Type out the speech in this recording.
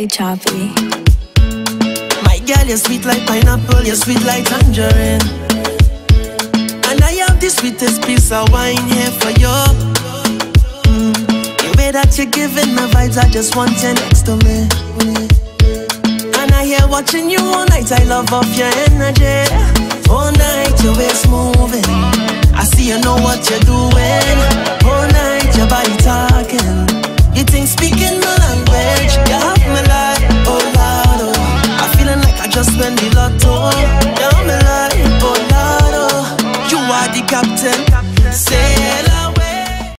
DJ Choppy. My girl, you're sweet like pineapple, you're sweet like tangerine. And I have the sweetest piece of wine here for you. The way that you're giving the vibes, I just want you next to me. And I hear watching you all night, I love off your energy. All night, your waist moving, I see you know what you're doing.